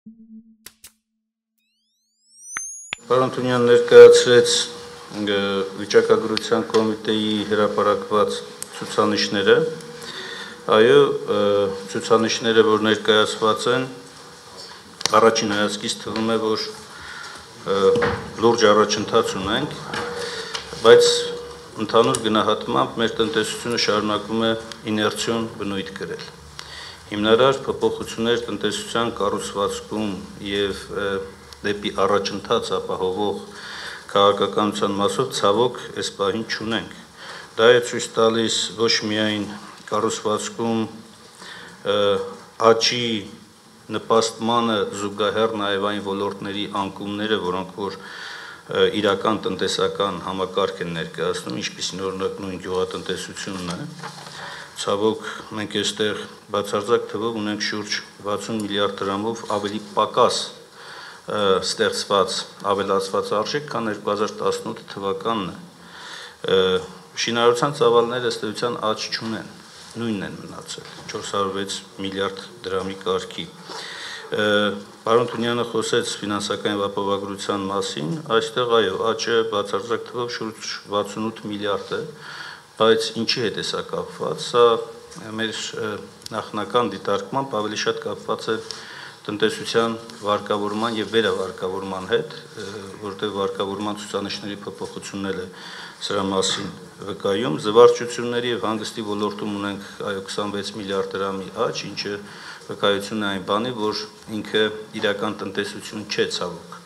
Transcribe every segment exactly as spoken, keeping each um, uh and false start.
Պարոն Թունյան ներկայացրեց վիճակագրության կոմիտեի հրապարակված ցուցանիշները, այո, ցուցանիշները, որ ներկայացված են, առաջին հայացքից թվում է, որ լուրջ առաջընթաց ունենք, բայց ընդհանուր գնահատմամբ մեր տնտեսությունը շարունակում է իներցիոն բնույթ կրել։ Հիմնարար փոփոխություններ տնտեսության կառուցվածքում եւ դեպի առաջընթաց ապահովող քաղաքականության մասով ցավոք այս պահին չունենք։ Դա է ցույց տալիս ոչ միայն կառուցվածքում աճի նպաստմանը զուգահեռ նաև այն ոլորտների անկումները, որոնք որ իրական տնտեսական համակարգ են ներկայացնում, ինչպիսին օրինակ նույն գյուղատնտեսությունն է, ցավոք մենք այստեղ բացարձակ թվով ունենք շուրջ վաթսուն միլիարդ դրամով ավելի պակաս ստեղծված ավելացված արժեք, քան երկու հազար տասնութ թվականն է։ Շինարարության ծավալները ըստ էության աճ չունեն, նույնն են մնացել, չորս հարյուր վեց միլիարդ դրամի կարգի։ Պարոն Թունյանը խոսեց ֆինանսական ապահովագրության մասին, այստեղ այո, աճը բացարձակ թվով շուրջ վաթսունութ միլիարդ է, բայց ինչի հետ է սա կապված, սա մեր նախնական դիտարկմամբ ավելի շատ կապված է տնտեսության վարկավորման եւ վերավարկավորման հետ, որտեղ վարկավորման ցուցանիշների փոփոխություններ է սրա մասին վկայում, զվարճությունների եւ հանգստի ոլորտում ունենք այո քսանվեց միլիարդ դրամի աճ, ինչը վկայություն է այն բանի, որ ինքը իրական տնտեսություն չէ ցավոք,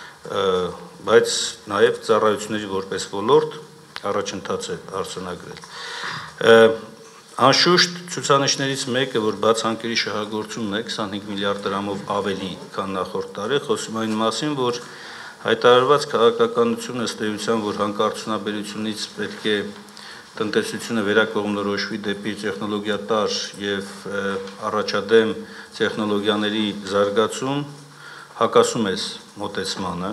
բայց նաեւ ծառայությունների որպես ոլորտ առաջընթաց է արձանագրել։ Անշուշտ ցուցանիշներից մեկը, որ բացանկերի շահագործումն է քսանհինգ միլիարդ դրամով ավելի, քան նախորդ տարի, խոսում այն մասին, որ հայտարարված քաղաքականությունը ըստ էության, որ հանկարծությունաբերությունից պետք է տնտեսությունը վերակողմնորոշվի դեպի տեխնոլոգիատար եւ առաջադեմ տեխնոլոգիաների զարգացում, հակասում է մոտեցմանը,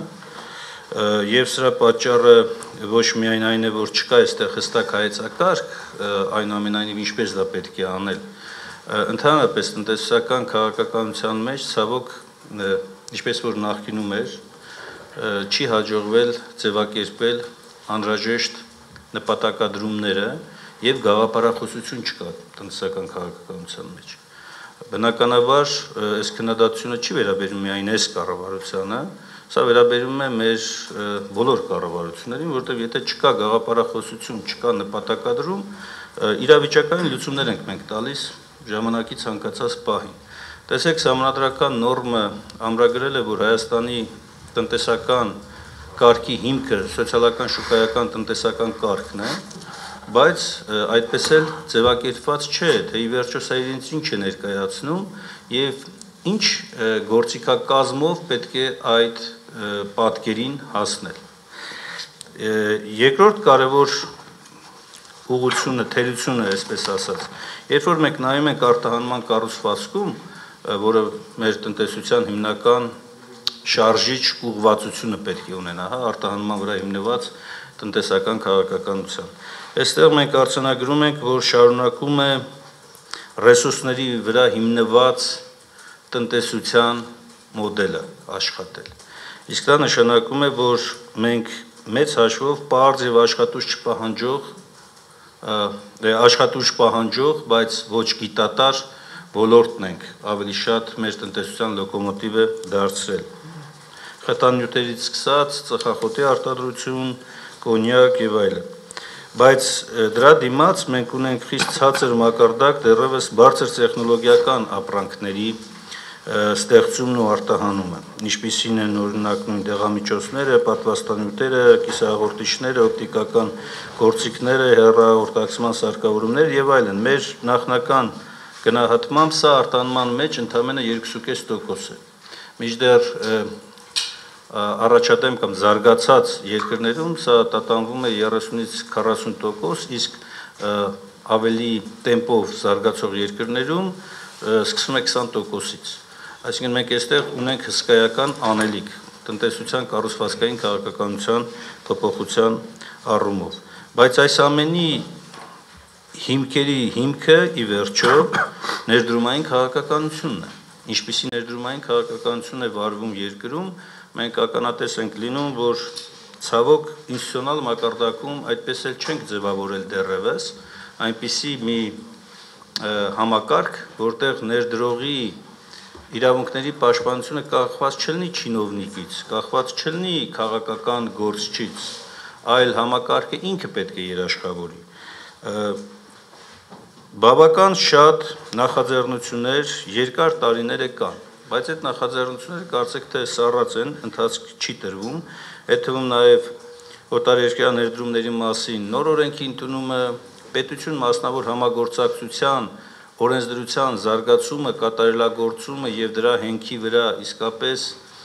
եւ սրա պատճառը ոչ միայն այն է, որ չկա այստեղ հստակ հայեցակարգ, այնուամենայնիվ ինչպես դա պետք է անել, ընդհանրապես տնտեսական քաղաքականության մեջ ցավոք, ինչպես որ նախկինում էր, չի հաջողվել ձևակերպել անհրաժեշտ նպատակադրումները եւ գաղափարախոսություն չկա տնտեսական քաղաքականության մեջ։ Բնականաբար, այս քննադատությունը չի վերաբերում միայն այս կառավարությանը, սա վերաբերում է մեր բոլոր կառավարություններին, որտեղ եթե չկա գաղափարախոսություն, չկա նպատակադրում, իրավիճակային լուծումներ ենք մենք տալիս ժամանակի ցանկացած պահին։ Տեսեք, սահմանադրական նորմը ամրագրել է, որ Հայաստանի տնտեսական կարգի հիմքը սոցիալական շուկայական տնտեսական կարգն է, բայց այդպես էլ ձևակերպված չէ, թե ի վերջո սա իրենց ինչ է ներկայացնում եւ ինչ գործիքակազմով պետք է այդ պատկերին հասնել։ Երկրորդ կարևոր ուղղությունը, թերությունը, այսպես ասած, երբ որ մենք նայում ենք արտահանման կառուցվածքում, որը մեր տնտեսության հիմնական շարժիչ ուղղվածությունը պետք է ունենա, հա, արտահանման վրա հիմնված տնտեսական քաղաքականության։ Այստեղ մենք արձանագրում ենք, որ շարունակում է ռեսուրսների վրա հիմնված տնտեսության մոդելը աշխատել։ Իսկ դա նշանակում է, որ մենք մեծ հաշվով պարզ եւ աշխատուժ չպահանջող, աշխատուժ պահանջող, բայց ոչ գիտատար ոլորտն ենք ավելի շատ մեր տնտեսության լոկոմոտիվը դարձրել։ Խտանյութերից սկսած, ծխախոտի արտադրություն, կոնյակ եւ այլն։ Բայց դրա դիմաց մենք ունենք խիստ ցածր մակարդակ դեռևս բարձր տեխնոլոգիական ապրանքների ստեղծումն ու արտահանումը, ինչպիսին են օրինակ նույն դեղամիջոցները, պատվաստանյութերը, կիսահաղորդիչները, օպտիկական գործիքները, հեռահաղորդակցման սարքավորումները եւ այլն։ Մեր նախնական գնահատմամբ սա արտահանման մեջ ընդամենը երկու կես տոկոս է։ Մինչդեռ առաջադեմ կամ զարգացած երկրներում սա տատանվում է երեսունից քառասուն տոկոս, իսկ ավելի տեմպով զարգացող երկրներում սկսվում է քսան տոկոսից։ Այսինքն մենք այստեղ ունենք հսկայական անելիք տնտեսության կառուցվածքային քաղաքականության փոփոխության առումով։ Բայց այս ամենի հիմքերի հիմքը ի վերջո ներդրումային քաղաքականությունն է։ ինչպիսի ներդրումային քաղաքականություն է վարվում երկրում, մենք ականատես ենք լինում, որ ցավոք ինստիտուցիոնալ մակարդակում այդպես էլ չենք ձևավորել դեռևս, այնպիսի մի համակարգ, որտեղ ներդրողի իրավունքների պաշտպանությունը կախված չլինի չինովնիկից, կախված չլինի քաղաքական գործչից, այլ համակարգը ինքը պետք է երաշխավորի։ Բավական շատ նախաձեռնություններ երկար տարիներ է կան, բայց այդ նախաձեռնությունները կարծեք թե սառած են, ընթացք չի տրվում, այդ թվում նաև օտարերկրյա ներդրումների մասին նոր օրենքի ընդունումը, պետություն մասնավոր համագործակցության օրենսդրության զարգացումը, կատարելագործումը եւ դրա հենքի վրա իսկապես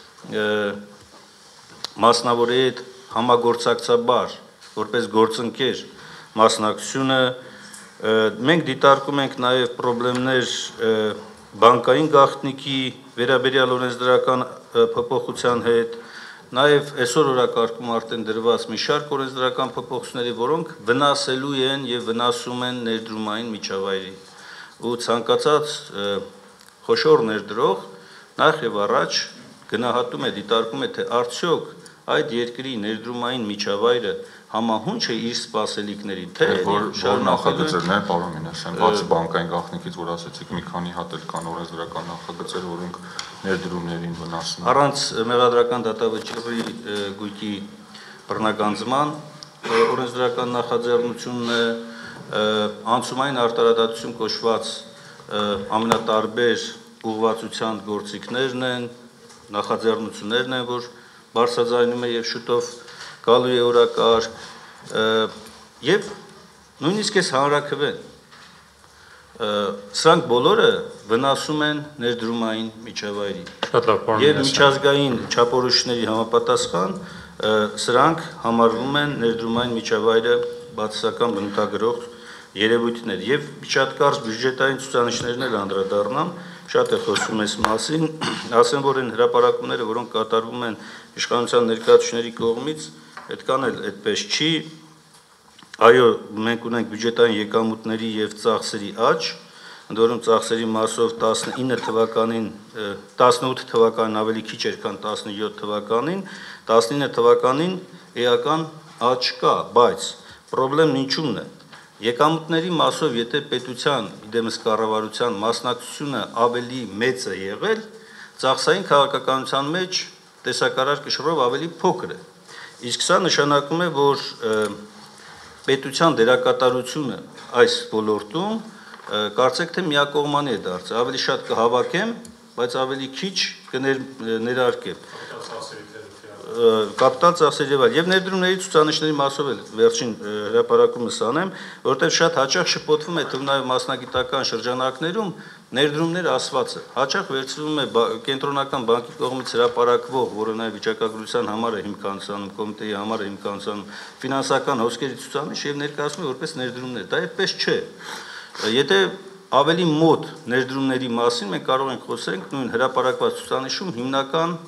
մասնավորի հետ համագործակցաբար, որպես գործընկեր մասնակցությունը, մենք դիտարկում ենք նաև պրոբլեմներ բանկային գաղտնիքի վերաբերյալ օրենսդրական փոփոխության հետ, նաև այսօր օրակարգում արդեն դրված մի շարք օրենսդրական փոփոխությունների, որոնք վնասելու են եւ վնասում են ներդրումային միջավայրի ու ցանկացած խոշոր ներդրող նախ եւ առաջ գնահատում է, դիտարկում է, թե արդյոք այդ երկրի ներդրումային միջավայրը համահունչ է իր սպասելիքներին, թե որ նախագծերներ, պարոն Մինասյան, բացի բանկային գաղտնիքից, որ ասացիք, մի քանի հատ էլ կան օրենսդրական նախագծեր, որոնք ներդրումներին վնասում են։ Առանց մեղադրական դատավճիռի գույքի բռնագանձման օրենսդրական նախաձեռնությունն է, անցումային արտարադատություն կոչված ամենատարբեր ուղղվածության գործիքներն են, նախաձեռնություններն են, որ բարձրաձայնում է եւ շուտով գալու է օրակարգ, եւ նույնիսկ այս հանրաքվեն, սրանք բոլորը վնասում են ներդրումային միջավայրին եւ միջազգային չափորոշիչների համապատասխան սրանք համարվում են ներդրումային միջավայրը բացասական բնութագրող երևույթներ եւ շատ կարճ բյուջետային ցուցանիշներն էլ անդրադառնամ, շատ է խոսում այս մասին, ասեմ, որ այն հրապարակումները, որոնք կատարվում են իշխանության ներկայացուցիչների կողմից, այդքան էլ այդպես չի, այո, մենք ունենք բյուջետային եկամուտների եւ ծախսերի աճ, ընդ որում ծախսերի մասով տասնինը թվականին, տասնութ թվականին ավելի քիչ էր, քան տասնյոթ թվականին, տասնինը թվականին էական աճ կա, բայց պրոբլեմն ինչու՞մն է։ Եկամուտների մասով, եթե պետության իդեմս կառավարության մասնակցությունը ավելի մեծ է եղել, ծախսային քաղաքականության մեջ տեսակարար կշռով ավելի փոքր է։ Իսկ սա նշանակում է, որ պետության դերակատարությունը այս ոլորտում կարծեք թե միակողմանի է դարձել, ավելի շատ կհավաքեմ, բայց ավելի քիչ կներարկեմ։ Կապիտալ ծախսերի եւ այլ եւ ներդրումների ցուցանիշների մասով էլ վերջին հրապարակումս անեմ, որտեղ շատ հաճախ շփոթվում է թվնայով մասնագիտական շրջանակներում ներդրումներ ասվածը։ Հաճախ վերցվում է կենտրոնական բանկի կողմից հրապարակվող, որը նաեւ վիճակագրության համար է հիմքանցանում, կոմիտեի համար է հիմքանցանում, ֆինանսական հոսքերի ցուցանիշ եւ ներկայացնում է որպես ներդրումներ։ Դա այդպես չէ։ Եթե ավելի մոտ ներդրումների մասին մենք կարող ենք խոսել նույն հրապարակված ցուցանիշում հիմնական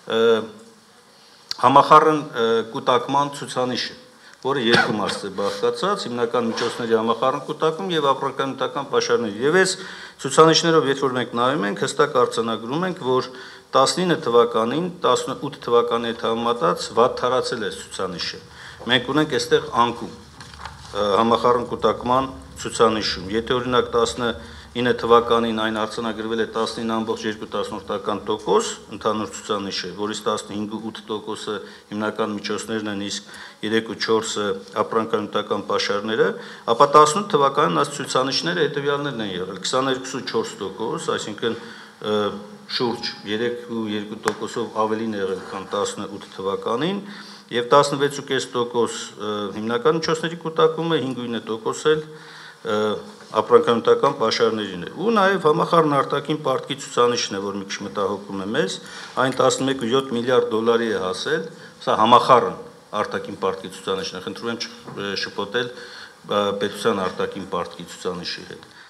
համախառն կուտակման ցուցանիշը, որը երկու մասից է բաղկացած, հիմնական միջոցների համախառն կուտակում եւ ապրանքանյութական պաշարներ։ Եվ այս ցուցանիշներով, երբ որ մենք նայում ենք, հստակ արձանագրում ենք, որ տասնինը թվականին, տասնութ թվականի հետ համեմատած վատթարացել է ցուցանիշը։ Մենք ունենք այստեղ անկում համախառն կուտակման ցուցանիշում։ Եթե օրինակ տասնինը թվականին այն արձանագրվել է տասնինը ամբողջ երկու տասնորդական տոկոս ընդհանուր ցուցանիշը, որից տասնհինգ ու ութ տոկոսը հիմնական միջոցներն են, իսկ երեք ու չորսը ապրանքանյութական պաշարները, ապա տասնութ թվականին այս ցուցանիշները հետեւյալներն են եղել. քսաներկու ու չորս տոկոս, այսինքն շուրջ երեք ու երկու տոկոսով ավելին է եղել, քան տասնութ թվականին, եւ տասնվեց ու կես տոկոս հիմնական միջոցների կուտակումը, հինգ ու ինը տոկոս էլ ապրանքանյութական պաշարներին է։ Ու նաև համախառն արտաքին պարտքի ցուցանիշն է, որ մի քիչ մտահոգում է մեզ, այն տասնմեկ ու յոթ միլիարդ դոլարի է հասել, սա համախառն արտաքին պարտքի ցուցանիշն է, խնդրում եմ շփոթել պետության արտաքին պարտքի ցուցանիշի հետ։